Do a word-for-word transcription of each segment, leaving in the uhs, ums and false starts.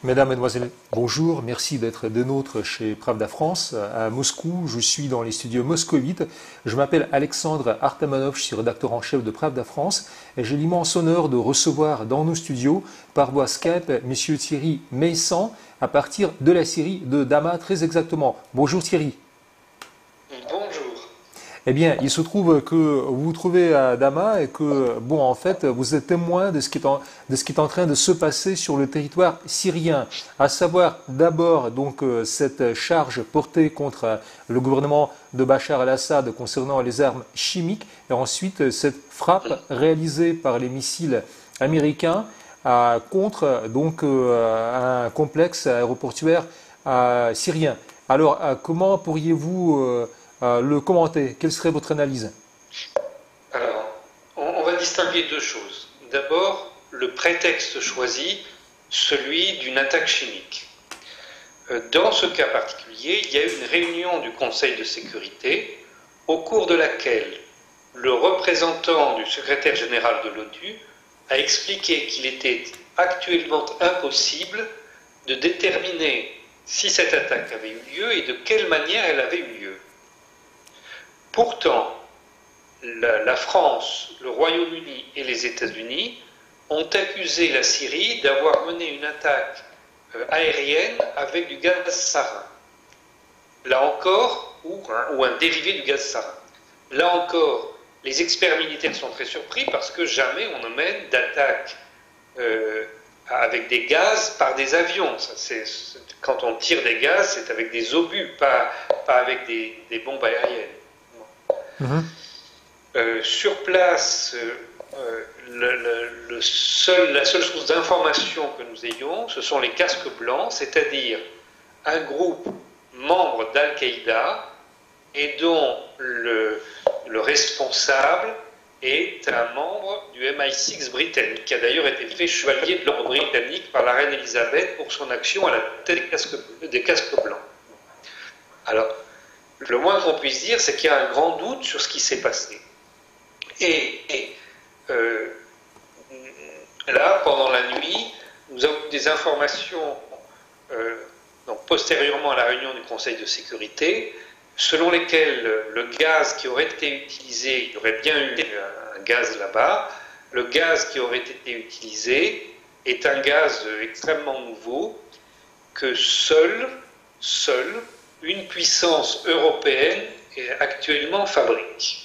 Mesdames, Mesdemoiselles, bonjour, merci d'être des nôtres chez Pravda France à Moscou. Je suis dans les studios moscovites. Je m'appelle Alexandre Artamanov, je suis rédacteur en chef de Pravda France et j'ai l'immense honneur de recevoir dans nos studios par voie Skype Monsieur Thierry Meyssan à partir de la Syrie de Dama très exactement. Bonjour Thierry. Bonjour. Eh bien, il se trouve que vous vous trouvez à Dama et que, bon, en fait, vous êtes témoin de ce qui est en, de ce qui est en train de se passer sur le territoire syrien, à savoir d'abord donc euh, cette charge portée contre euh, le gouvernement de Bachar el-Assad concernant les armes chimiques, et ensuite euh, cette frappe réalisée par les missiles américains euh, contre donc euh, un complexe aéroportuaire euh, syrien. Alors, euh, comment pourriez-vous euh, Euh, le commenter? Quelle serait votre analyse? Alors, on, on va distinguer deux choses. D'abord, le prétexte choisi, celui d'une attaque chimique. Euh, dans ce cas particulier, il y a eu une réunion du Conseil de sécurité au cours de laquelle le représentant du secrétaire général de l'ONU a expliqué qu'il était actuellement impossible de déterminer si cette attaque avait eu lieu et de quelle manière elle avait eu lieu. Pourtant, la, la France, le Royaume-Uni et les États-Unis ont accusé la Syrie d'avoir mené une attaque euh, aérienne avec du gaz sarin. Là encore, ou un, ou un dérivé du gaz sarin. Là encore, les experts militaires sont très surpris parce que jamais on ne mène d'attaque euh, avec des gaz par des avions. Ça, c'est, quand on tire des gaz, c'est avec des obus, pas, pas avec des, des bombes aériennes. Mmh. Euh, sur place, euh, le, le, le seul, la seule source d'information que nous ayons, ce sont les casques blancs, c'est-à-dire un groupe membre d'Al-Qaïda et dont le, le responsable est un membre du M I six britannique, qui a d'ailleurs été fait chevalier de l'ordre britannique par la reine Elisabeth pour son action à la tête des casques, des casques blancs. Alors, le moins qu'on puisse dire, c'est qu'il y a un grand doute sur ce qui s'est passé. Et, et euh, là, pendant la nuit, nous avons eu des informations, euh, donc postérieurement à la réunion du Conseil de sécurité, selon lesquelles le gaz qui aurait été utilisé, il y aurait bien eu un gaz là-bas, le gaz qui aurait été utilisé est un gaz extrêmement nouveau que seul, seul, une puissance européenne actuellement fabrique.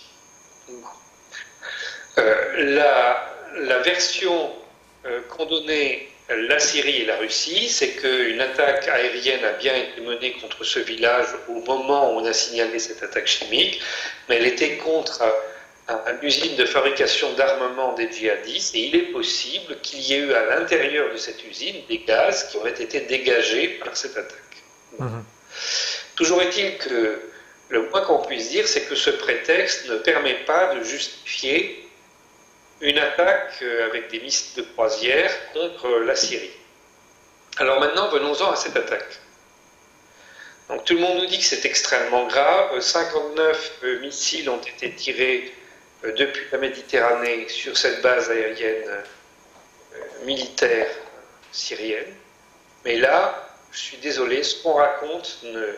Euh, la, la version euh, qu'ont donnée la Syrie et la Russie, c'est qu'une attaque aérienne a bien été menée contre ce village au moment où on a signalé cette attaque chimique, mais elle était contre une usine de fabrication d'armement des djihadistes, et il est possible qu'il y ait eu à l'intérieur de cette usine des gaz qui auraient été dégagés par cette attaque. Mmh. Toujours est-il que le moins qu'on puisse dire, c'est que ce prétexte ne permet pas de justifier une attaque avec des missiles de croisière contre la Syrie. Alors maintenant, venons-en à cette attaque. Donc tout le monde nous dit que c'est extrêmement grave. cinquante-neuf missiles ont été tirés depuis la Méditerranée sur cette base aérienne militaire syrienne. Mais là, je suis désolé, ce qu'on raconte ne...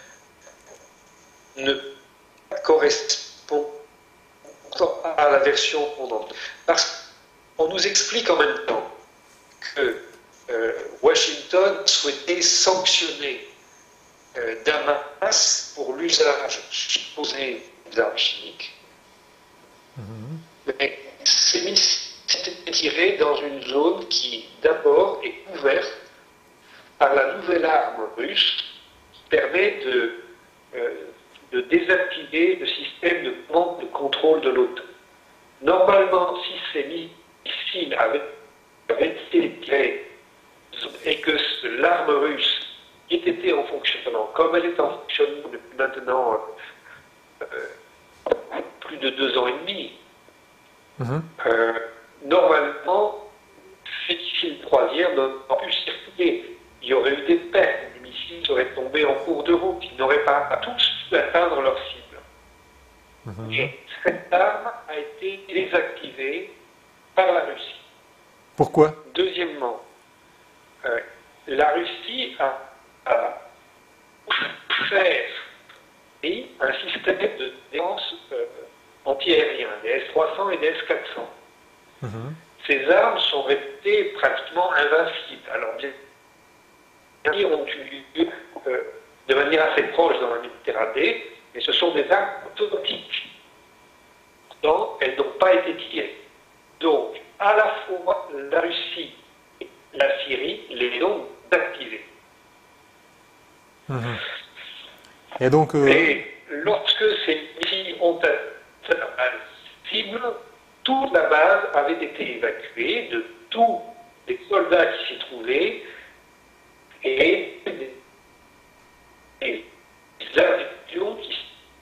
ne correspond à la version qu'on donne. Parce qu'on nous explique en même temps que euh, Washington souhaitait sanctionner euh, Damas pour l'usage supposé d'armes chimiques. Mm-hmm. Mais ces missiles étaient tirés dans une zone qui, d'abord, est couverte par la nouvelle arme russe qui permet de euh, de désactiver le système de commande de contrôle de l'OTAN. Normalement, si ces missiles avaient, avaient été tirés et que l'arme russe était en fonctionnement, comme elle est en fonctionnement depuis maintenant euh, plus de deux ans et demi, mmh. euh, normalement, ces missiles croisières n'auraient pu circuler. Il y aurait eu des pertes, les missiles seraient tombés en cours de route, ils n'auraient pas tous pu atteindre leur cible. Mmh. Et cette arme a été désactivée par la Russie. Pourquoi? Deuxièmement, euh, la Russie a, a fait un système de défense euh, antiaérien, des S trois cents et des S quatre cents. Mmh. Ces armes sont réputées pratiquement invincibles. Alors, bien sûr, ont eu lieu euh, de manière assez proche dans la Méditerranée, mais ce sont des armes automatiques. Donc, elles n'ont pas été tirées. Donc, à la fois, la Russie et la Syrie les ont activées. Mmh. Et donc, euh... et lorsque ces missiles ont atteint la base cible, toute la base avait été évacuée de tous les soldats qui s'y trouvaient et les avions qui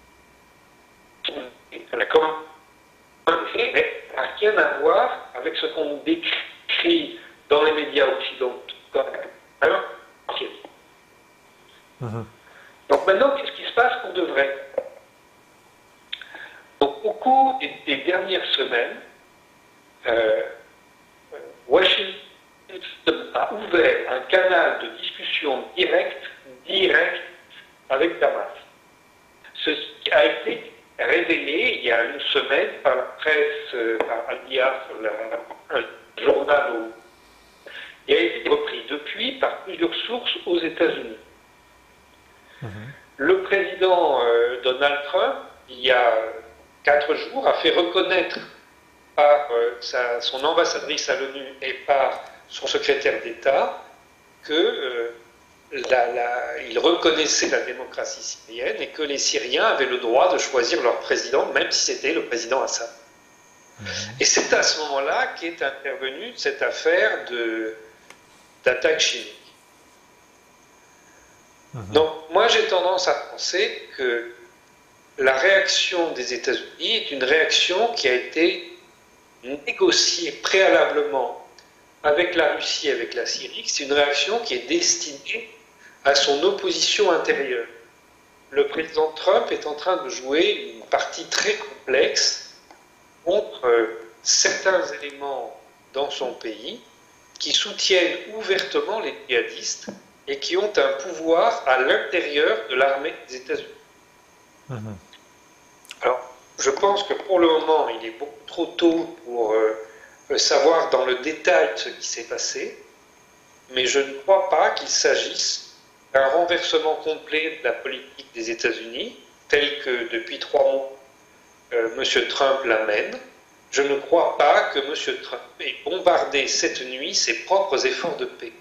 la mais n'a rien à voir avec ce qu'on décrit dans les médias occidentaux. Mmh. Donc maintenant, qu'est-ce qui se passe pour de vrai? Donc, au cours des, des dernières semaines, euh, Washington a ouvert un canal de discussion direct, direct avec Damas. Ceci a été révélé il y a une semaine par la presse, euh, par Al-Diaf, un journal où il a été repris depuis par plusieurs sources aux États-Unis. Mmh. Le président euh, Donald Trump, il y a quatre jours, a fait reconnaître par euh, sa, son ambassadrice à l'ONU et par son secrétaire d'État que euh, la, la, il reconnaissait la démocratie syrienne et que les Syriens avaient le droit de choisir leur président, même si c'était le président Assad. Mmh. Et c'est à ce moment-là qu'est intervenue cette affaire de, d'attaque chimique. Mmh. Donc, moi, j'ai tendance à penser que la réaction des États-Unis est une réaction qui a été négociée préalablement avec la Russie et avec la Syrie. C'est une réaction qui est destinée à son opposition intérieure. Le président Trump est en train de jouer une partie très complexe contre certains éléments dans son pays qui soutiennent ouvertement les djihadistes et qui ont un pouvoir à l'intérieur de l'armée des États-Unis. Mmh. Alors, je pense que pour le moment, il est beaucoup trop tôt pour euh, savoir dans le détail ce qui s'est passé, mais je ne crois pas qu'il s'agisse d'un renversement complet de la politique des États-Unis, tel que depuis trois mois, euh, M. Trump l'amène. Je ne crois pas que M. Trump ait bombardé cette nuit ses propres efforts de paix.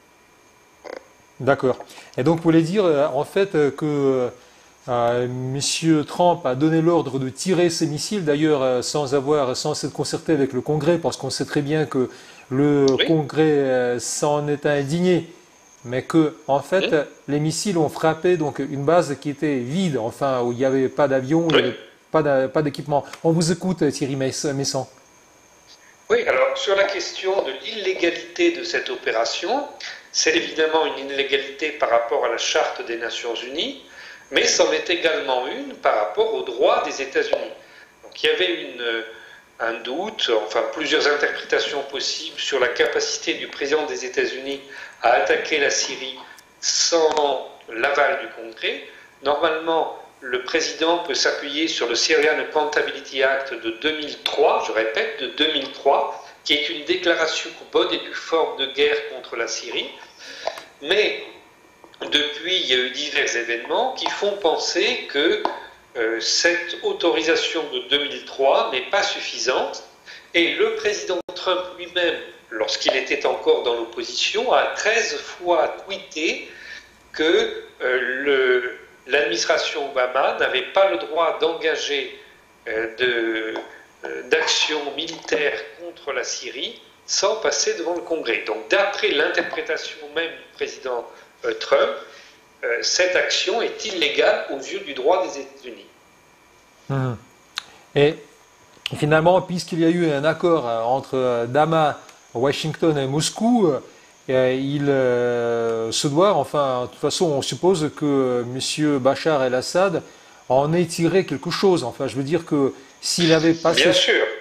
D'accord. Et donc, vous voulez dire, en fait, que euh, M. Trump a donné l'ordre de tirer ces missiles, d'ailleurs, sans avoir, sans s'être concerté avec le Congrès, parce qu'on sait très bien que le oui. Congrès euh, s'en est indigné, mais que, en fait, oui. les missiles ont frappé donc une base qui était vide, enfin, où il n'y avait pas d'avion, oui. il n'y avait pas d'équipement. On vous écoute, Thierry Meyssan. Oui, alors, sur la question de l'illégalité de cette opération, c'est évidemment une illégalité par rapport à la Charte des Nations Unies, mais c'en est également une par rapport aux droits des États-Unis. Donc il y avait une, un doute, enfin plusieurs interprétations possibles sur la capacité du président des États-Unis à attaquer la Syrie sans l'aval du Congrès. Normalement, le président peut s'appuyer sur le Syrian Accountability Act de deux mille trois, je répète, de deux mille trois, qui est une déclaration bonne et due forme de guerre contre la Syrie. Mais depuis, il y a eu divers événements qui font penser que euh, cette autorisation de deux mille trois n'est pas suffisante. Et le président Trump lui-même, lorsqu'il était encore dans l'opposition, a treize fois tweeté que euh, le, l'administration Obama n'avait pas le droit d'engager euh, de... d'action militaire contre la Syrie sans passer devant le Congrès. Donc d'après l'interprétation même du président euh, Trump, euh, cette action est illégale aux yeux du droit des États-Unis. Mmh. Et finalement, puisqu'il y a eu un accord entre Damas, Washington et Moscou, euh, il euh, se doit, enfin, de toute façon, on suppose que M. Bachar el-Assad en ait tiré quelque chose. Enfin, je veux dire que s'il avait passé... Bien sûr.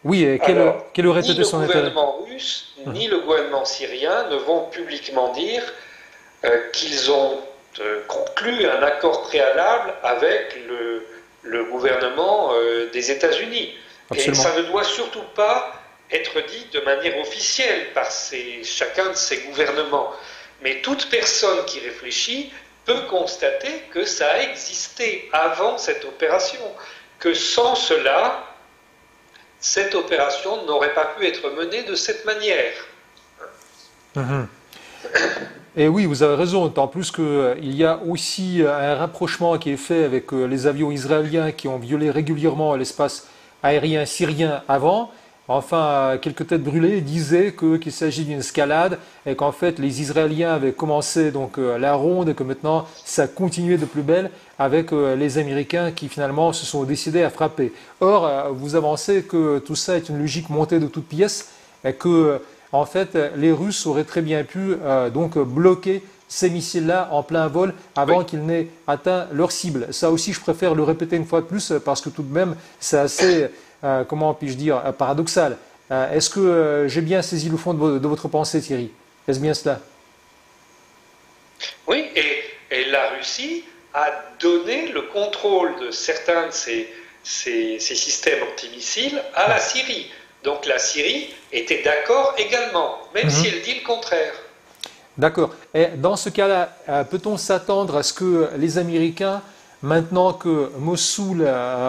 Oui, et quel, Alors, quel aurait ni été le son intérêt? gouvernement russe, Hum, ni le gouvernement syrien ne vont publiquement dire euh, qu'ils ont euh, conclu un accord préalable avec le, le gouvernement euh, des États-Unis. Et Absolument. ça ne doit surtout pas être dit de manière officielle par ces, chacun de ces gouvernements. Mais toute personne qui réfléchit peut constater que ça a existé avant cette opération, que sans cela, cette opération n'aurait pas pu être menée de cette manière. Mhm. Et oui, vous avez raison, tant plus qu'il y a aussi un rapprochement qui est fait avec euh, les avions israéliens qui ont violé régulièrement l'espace aérien syrien avant. Enfin, quelques têtes brûlées disaient que, qu'il s'agit d'une escalade et qu'en fait les Israéliens avaient commencé donc euh, la ronde et que maintenant ça continuait de plus belle avec euh, les Américains qui finalement se sont décidés à frapper. Or, euh, vous avancez que tout ça est une logique montée de toutes pièces et que en fait, les Russes auraient très bien pu euh, donc bloquer ces missiles-là en plein vol Oui. avant qu'ils n'aient atteint leur cible. Ça aussi, je préfère le répéter une fois de plus parce que tout de même, c'est assez, euh, comment puis-je dire, euh, paradoxal. Euh, Est-ce que euh, j'ai bien saisi le fond de, vo- de votre pensée, Thierry? Est-ce bien cela? Oui, et, et la Russie a donné le contrôle de certains de ces, ces, ces systèmes antimissiles à la Syrie. Donc la Syrie était d'accord également, même si Mhm. elle dit le contraire. D'accord. Et dans ce cas-là, euh, peut-on s'attendre à ce que les Américains, maintenant que Mossoul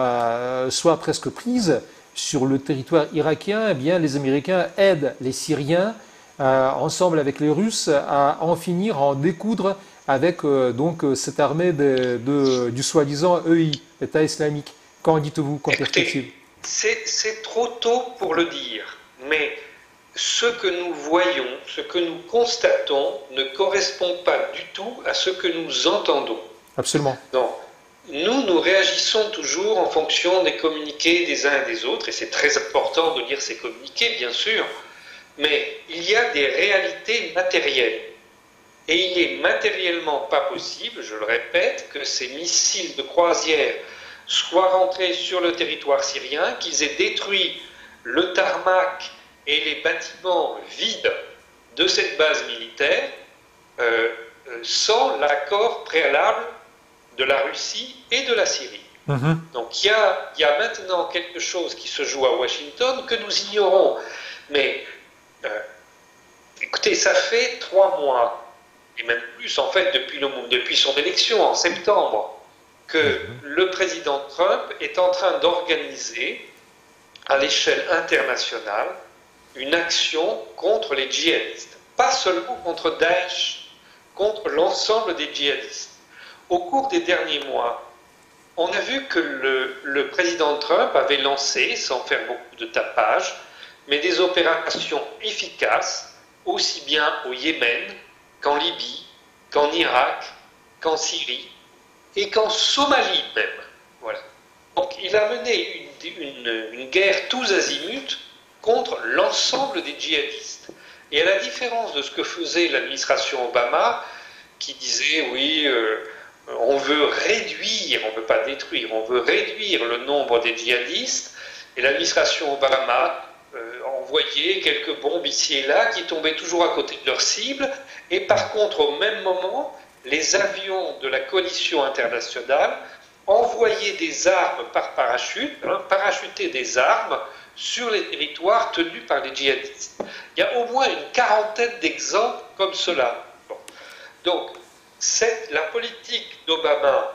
euh, soit presque prise sur le territoire irakien, eh bien, les Américains aident les Syriens, euh, ensemble avec les Russes, à en finir, à en découdre avec euh, donc euh, cette armée de, de- du soi-disant E I, État islamique. Qu'en dites-vous comme Écoutez, perspective? c'est trop tôt pour le dire, mais ce que nous voyons, ce que nous constatons ne correspond pas du tout à ce que nous entendons. Absolument. Donc, nous, nous réagissons toujours en fonction des communiqués des uns et des autres, et c'est très important de lire ces communiqués, bien sûr, mais il y a des réalités matérielles. Et il est matériellement pas possible, je le répète, que ces missiles de croisière soient rentrés sur le territoire syrien, qu'ils aient détruit le tarmac et les bâtiments vides de cette base militaire euh, euh, sans l'accord préalable de la Russie et de la Syrie. Mhm. Donc il y a, il y a maintenant quelque chose qui se joue à Washington que nous ignorons. Mais euh, écoutez, ça fait trois mois, et même plus en fait depuis, le, depuis son élection en septembre, que le président Trump est en train d'organiser à l'échelle internationale une action contre les djihadistes. Pas seulement contre Daesh, contre l'ensemble des djihadistes. Au cours des derniers mois, on a vu que le, le président Trump avait lancé, sans faire beaucoup de tapage, mais des opérations efficaces, aussi bien au Yémen qu'en Libye, qu'en Irak, qu'en Syrie et qu'en Somalie même. Voilà. Donc il a mené une, une, une guerre tous azimuts contre l'ensemble des djihadistes. Et à la différence de ce que faisait l'administration Obama, qui disait oui, euh, on veut réduire, on ne veut pas détruire, on veut réduire le nombre des djihadistes, et l'administration Obama euh, envoyait quelques bombes ici et là qui tombaient toujours à côté de leur cible, et par contre au même moment, les avions de la coalition internationale envoyaient des armes par parachute, hein, parachutaient des armes sur les territoires tenus par les djihadistes. Il y a au moins une quarantaine d'exemples comme cela. Bon. Donc, cette, la politique d'Obama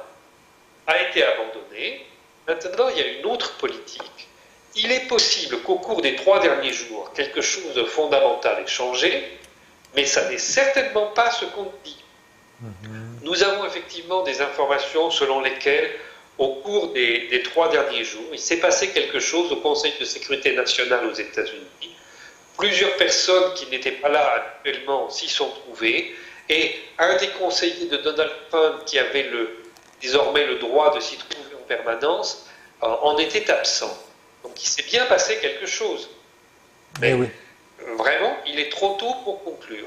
a été abandonnée. Maintenant, il y a une autre politique. Il est possible qu'au cours des trois derniers jours, quelque chose de fondamental ait changé, mais ça n'est certainement pas ce qu'on dit. Mm-hmm. Nous avons effectivement des informations selon lesquelles, au cours des, des trois derniers jours, il s'est passé quelque chose au Conseil de sécurité nationale aux États-Unis. Plusieurs personnes qui n'étaient pas là actuellement s'y sont trouvées, et un des conseillers de Donald Trump, qui avait le, désormais le droit de s'y trouver en permanence, euh, en était absent. Donc il s'est bien passé quelque chose. Mais oui. Vraiment, il est trop tôt pour conclure.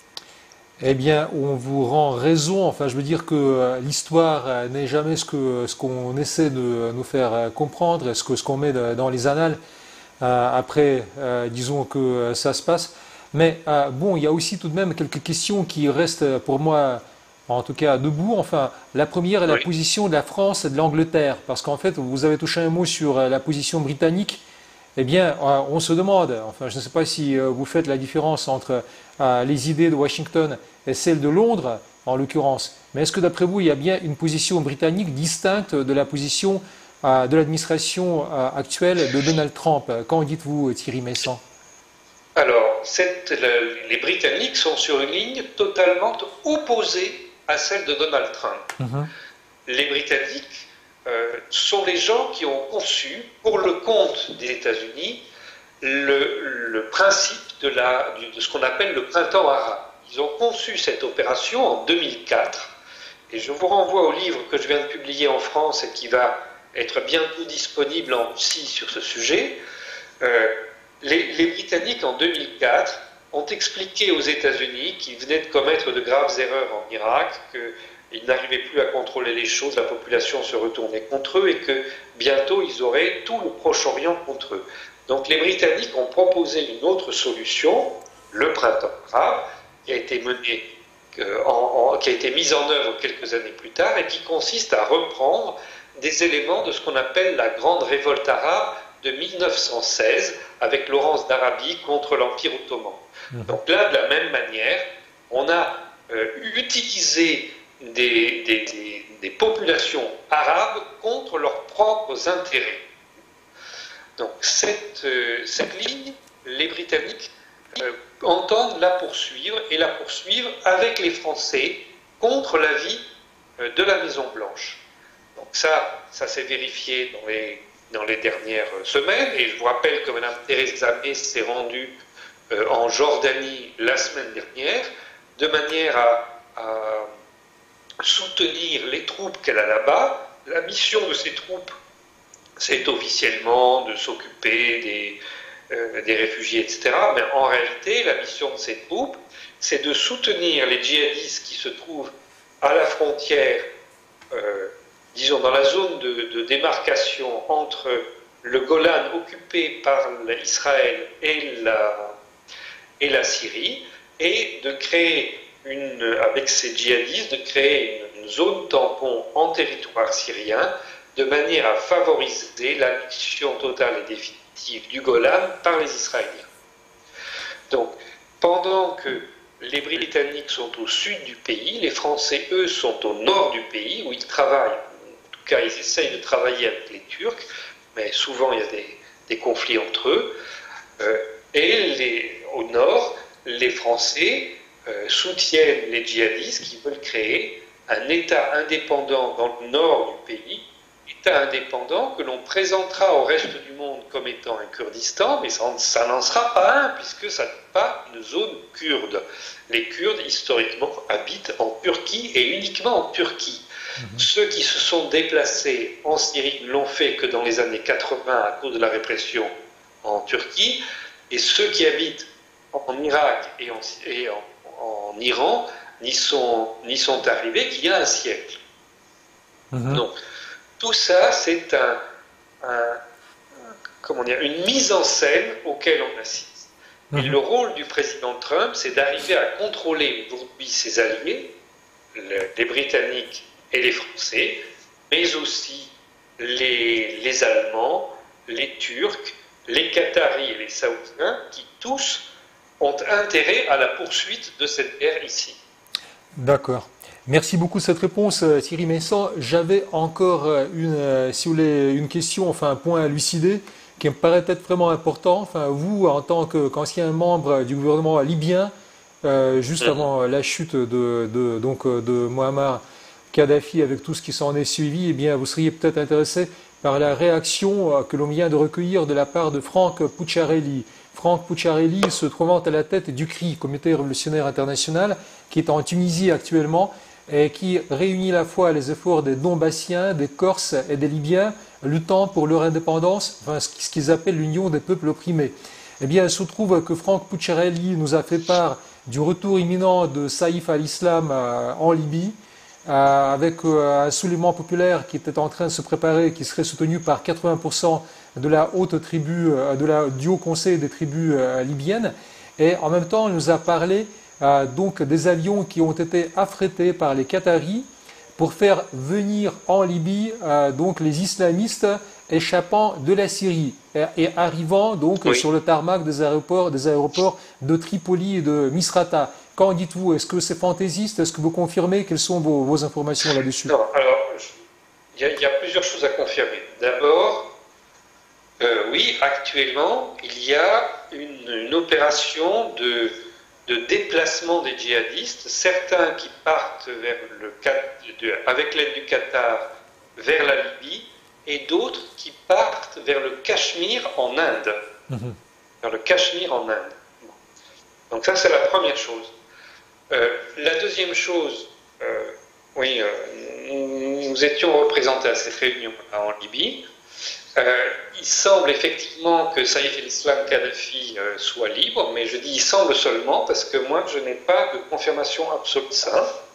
Eh bien, on vous rend raison. Enfin, je veux dire que l'histoire n'est jamais ce que ce qu'on essaie de nous faire comprendre, ce que ce qu'on met dans les annales. euh, après, euh, disons que euh, ça se passe. Mais euh, bon, il y a aussi tout de même quelques questions qui restent pour moi, en tout cas, debout. Enfin, la première est la Oui. position de la France et de l'Angleterre, parce qu'en fait, vous avez touché un mot sur euh, la position britannique. Eh bien, euh, on se demande, enfin, je ne sais pas si euh, vous faites la différence entre euh, les idées de Washington et celles de Londres, en l'occurrence, mais est-ce que d'après vous, il y a bien une position britannique distincte de la position euh, de l'administration euh, actuelle de Donald Trump? Qu'en dites-vous, Thierry Meyssan? Alors, cette, le- les Britanniques sont sur une ligne totalement opposée à celle de Donald Trump. Mhm. Les Britanniques euh, sont les gens qui ont conçu, pour le compte des États-Unis, le, le principe de, la, de ce qu'on appelle le printemps arabe. Ils ont conçu cette opération en deux mille quatre, et je vous renvoie au livre que je viens de publier en France et qui va être bientôt disponible en Russie sur ce sujet. Euh, les, les Britanniques, en deux mille quatre, ont expliqué aux États-Unis qu'ils venaient de commettre de graves erreurs en Irak, qu'ils n'arrivaient plus à contrôler les choses, la population se retournait contre eux et que bientôt ils auraient tout le Proche-Orient contre eux. Donc les Britanniques ont proposé une autre solution, le printemps arabe, qui a été menée, euh, en, en, qui a été mise en œuvre quelques années plus tard et qui consiste à reprendre des éléments de ce qu'on appelle la grande révolte arabe de mille neuf cent seize avec Laurence d'Arabie contre l'Empire ottoman. Mmh. Donc là, de la même manière, on a euh, utilisé des, des, des, des populations arabes contre leurs propres intérêts. Donc cette, euh, cette ligne, les Britanniques euh, entendent la poursuivre et la poursuivre avec les Français contre l'avis euh, de la Maison-Blanche. Donc ça, ça s'est vérifié dans les, dans les dernières semaines, et je vous rappelle que Mme Theresa May s'est rendue euh, en Jordanie la semaine dernière, de manière à, à soutenir les troupes qu'elle a là-bas. La mission de ces troupes, c'est officiellement de s'occuper des, euh, des réfugiés, et cetera. Mais en réalité, la mission de ces troupes, c'est de soutenir les djihadistes qui se trouvent à la frontière, euh, disons dans la zone de, de démarcation entre le Golan occupé par Israël et la, et la Syrie, et de créer, une, avec ces djihadistes, de créer une, une zone tampon en territoire syrien, de manière à favoriser l'annexion totale et définitive du Golan par les Israéliens. Donc, pendant que les Britanniques sont au sud du pays, les Français, eux, sont au nord du pays, où ils travaillent, en tout cas, ils essayent de travailler avec les Turcs, mais souvent, il y a des, des conflits entre eux. Euh, et les, au nord, les Français euh, soutiennent les djihadistes qui veulent créer un État indépendant dans le nord du pays, État indépendant que l'on présentera au reste du monde comme étant un Kurdistan, mais ça, ça n'en sera pas un, puisque ça n'est pas une zone kurde. Les Kurdes, historiquement, habitent en Turquie et uniquement en Turquie. Mmh. Ceux qui se sont déplacés en Syrie ne l'ont fait que dans les années quatre-vingts à cause de la répression en Turquie, et ceux qui habitent en Irak et en, et en, en Iran n'y sont, n'y sont arrivés qu'il y a un siècle. Mmh. Donc, tout ça, c'est un, un, comment dire, une mise en scène auquel on assiste. Mmh. Et le rôle du président Trump, c'est d'arriver à contrôler aujourd'hui ses alliés, le, les Britanniques et les Français, mais aussi les, les Allemands, les Turcs, les Qataris et les Saoudiens, qui tous ont intérêt à la poursuite de cette guerre ici. D'accord. Merci beaucoup de cette réponse, Thierry Meyssan. J'avais encore une, si vous voulez, une question, enfin un point à élucider, qui me paraît être vraiment important. Enfin, vous, en tant qu'ancien membre du gouvernement libyen, euh, juste avant la chute de, de, donc, de Muammar Kadhafi, avec tout ce qui s'en est suivi, eh bien, vous seriez peut-être intéressé par la réaction que l'on vient de recueillir de la part de Franck Pucciarelli. Franck Pucciarelli se trouvant à la tête du C R I, Comité révolutionnaire international, qui est en Tunisie actuellement, et qui réunit à la fois les efforts des Donbassiens, des Corses et des Libyens luttant pour leur indépendance, enfin ce qu'ils appellent l'union des peuples opprimés. Eh bien, il se trouve que Franck Pucciarelli nous a fait part du retour imminent de Saïf al-Islam en Libye, avec un soulèvement populaire qui était en train de se préparer, qui serait soutenu par quatre-vingts pour cent de la haute tribu, de la, du haut conseil des tribus libyennes. Et en même temps, il nous a parlé euh, donc des avions qui ont été affrétés par les Qataris pour faire venir en Libye euh, donc les islamistes échappant de la Syrie et, et arrivant donc oui. sur le tarmac des aéroports, des aéroports de Tripoli et de Misrata. Qu'en dites-vous? Est-ce que c'est fantaisiste? Est-ce que vous confirmez? Quelles sont vos, vos informations là-dessus? Non, alors, il y, y a plusieurs choses à confirmer. D'abord, euh, oui, actuellement, il y a une, une opération de, de déplacement des djihadistes, certains qui partent vers le, de, avec l'aide du Qatar vers la Libye, et d'autres qui partent vers le Cachemire en Inde. Mmh. Vers le Cachemire en Inde. Donc ça, c'est la première chose. Euh, la deuxième chose, euh, oui, euh, nous, nous étions représentés à cette réunion en Libye. Euh, il semble effectivement que Saïf el-Islam Kadhafi euh, soit libre, mais je dis il semble seulement parce que moi, je n'ai pas de confirmation absolue de ça.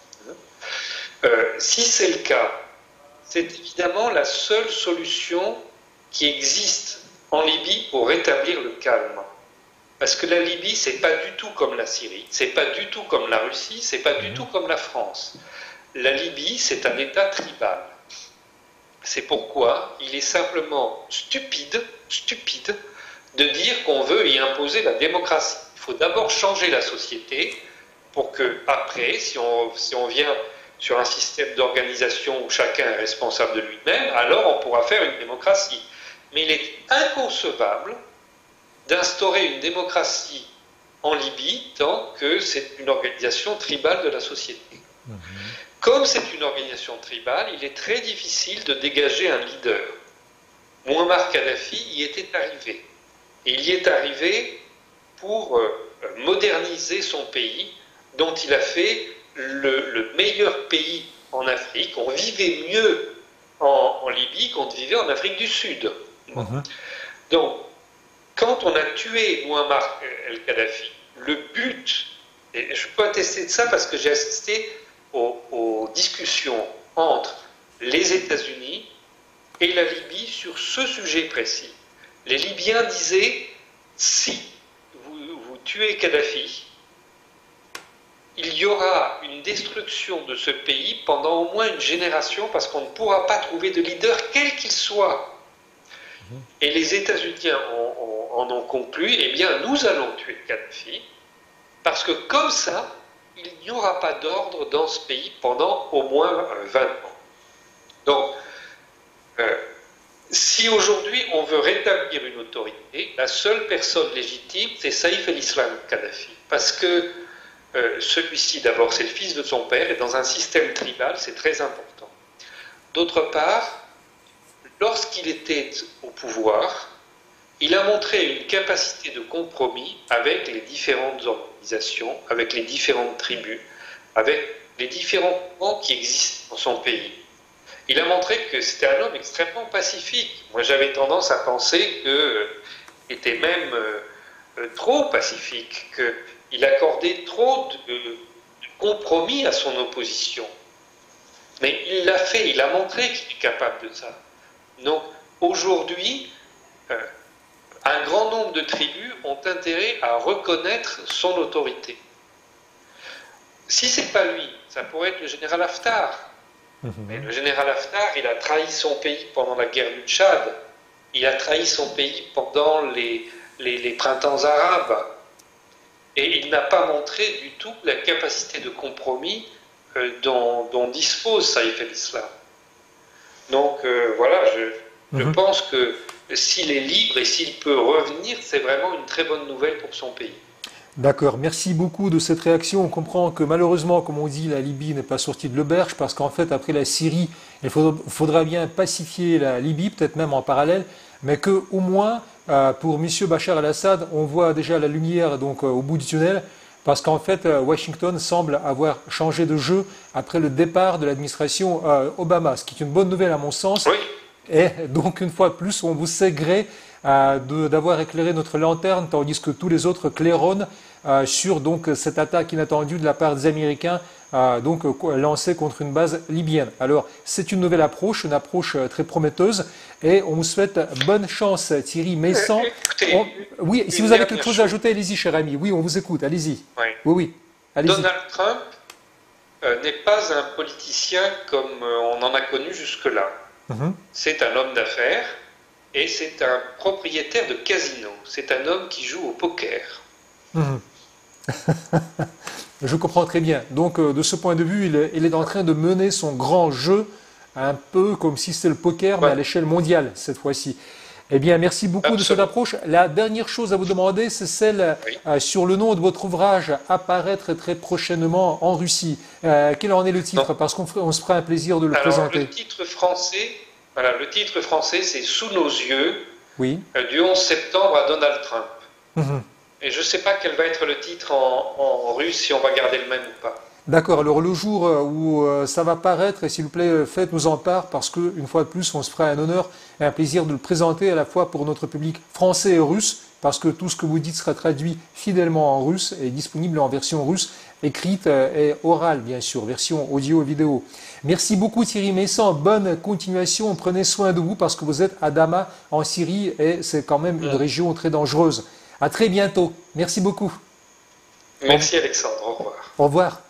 Euh, si c'est le cas, c'est évidemment la seule solution qui existe en Libye pour rétablir le calme. Parce que la Libye, c'est pas du tout comme la Syrie, c'est pas du tout comme la Russie, c'est pas du tout comme la France. La Libye, c'est un État tribal. C'est pourquoi il est simplement stupide, stupide, de dire qu'on veut y imposer la démocratie. Il faut d'abord changer la société pour que, après, si on, si on vient sur un système d'organisation où chacun est responsable de lui-même, alors on pourra faire une démocratie. Mais il est inconcevable d'instaurer une démocratie en Libye tant que c'est une organisation tribale de la société. Mmh. Comme c'est une organisation tribale, il est très difficile de dégager un leader. Muammar Kadhafi y était arrivé. Et il y est arrivé pour euh, moderniser son pays, dont il a fait le, le meilleur pays en Afrique. On vivait mieux en, en Libye qu'on vivait en Afrique du Sud. Mmh. Donc, quand on a tué Muammar el-Kadhafi, le but, et je peux attester de ça parce que j'ai assisté aux, aux discussions entre les États-Unis et la Libye sur ce sujet précis. Les Libyens disaient, si vous, vous tuez Kadhafi, il y aura une destruction de ce pays pendant au moins une génération parce qu'on ne pourra pas trouver de leader quel qu'il soit. Et les États-Unis en ont conclu, eh bien, nous allons tuer Kadhafi, parce que comme ça, il n'y aura pas d'ordre dans ce pays pendant au moins vingt ans. Donc, euh, si aujourd'hui on veut rétablir une autorité, la seule personne légitime, c'est Saïf el-Islam Kadhafi. Parce que euh, celui-ci, d'abord, c'est le fils de son père, et dans un système tribal, c'est très important. D'autre part, lorsqu'il était au pouvoir, il a montré une capacité de compromis avec les différentes organisations, avec les différentes tribus, avec les différents camps qui existent dans son pays. Il a montré que c'était un homme extrêmement pacifique. Moi, j'avais tendance à penser qu'il euh, était même euh, trop pacifique, qu'il accordait trop de, de compromis à son opposition. Mais il l'a fait, il a montré qu'il est capable de ça. Donc, aujourd'hui, euh, un grand nombre de tribus ont intérêt à reconnaître son autorité. Si ce n'est pas lui, ça pourrait être le général Haftar. Mmh. Mais le général Haftar, il a trahi son pays pendant la guerre du Tchad. Il a trahi son pays pendant les, les, les printemps arabes. Et il n'a pas montré du tout la capacité de compromis euh, dont, dont dispose Saïf el-Islam. Donc euh, voilà, je, mmh. je pense que s'il est libre et s'il peut revenir, c'est vraiment une très bonne nouvelle pour son pays. D'accord, merci beaucoup de cette réaction. On comprend que malheureusement, comme on dit, la Libye n'est pas sortie de l'auberge parce qu'en fait, après la Syrie, il faudra, faudra bien pacifier la Libye, peut-être même en parallèle, mais qu'au moins, euh, pour M. Bachar el-Assad, on voit déjà la lumière donc, euh, au bout du tunnel parce qu'en fait, euh, Washington semble avoir changé de jeu après le départ de l'administration euh, Obama, ce qui est une bonne nouvelle à mon sens. Oui. Et donc, une fois de plus, on vous sait gré euh, d'avoir éclairé notre lanterne, tandis que tous les autres claironnent euh, sur donc, cette attaque inattendue de la part des Américains euh, donc euh, lancé contre une base libyenne. Alors, c'est une nouvelle approche, une approche euh, très prometteuse, et on vous souhaite bonne chance, Thierry Meyssan. Écoutez, On... Oui, si vous avez quelque chose chose. à ajouter, allez-y, cher ami. Oui, on vous écoute, allez-y. Oui, oui, oui. allez-y. Donald Trump euh, n'est pas un politicien comme euh, on en a connu jusque-là. Mm-hmm. C'est un homme d'affaires et c'est un propriétaire de casino. C'est un homme qui joue au poker. Mm-hmm. Je comprends très bien. Donc, euh, de ce point de vue, il est, il est en train de mener son grand jeu, un peu comme si c'était le poker, ouais. mais à l'échelle mondiale, cette fois-ci. Eh bien, merci beaucoup Absolument. de cette approche. La dernière chose à vous demander, c'est celle oui. euh, sur le nom de votre ouvrage, apparaître très prochainement en Russie. Euh, quel en est le titre? Non. Parce qu'on on se fera un plaisir de le Alors, présenter. Le titre français, voilà, le titre français, c'est Sous nos yeux, oui. euh, du onze septembre à Donald Trump. Mmh. Et je ne sais pas quel va être le titre en, en russe, si on va garder le même ou pas. D'accord, alors le jour où ça va paraître, s'il vous plaît, faites-nous en part, parce qu'une fois de plus, on se fera un honneur et un plaisir de le présenter à la fois pour notre public français et russe, parce que tout ce que vous dites sera traduit fidèlement en russe et disponible en version russe, écrite et orale, bien sûr, version audio et vidéo. Merci beaucoup Thierry Meyssan, bonne continuation, prenez soin de vous, parce que vous êtes à Damas, en Syrie, et c'est quand même une région très dangereuse. À très bientôt, merci beaucoup. Merci Alexandre, au revoir. Au revoir.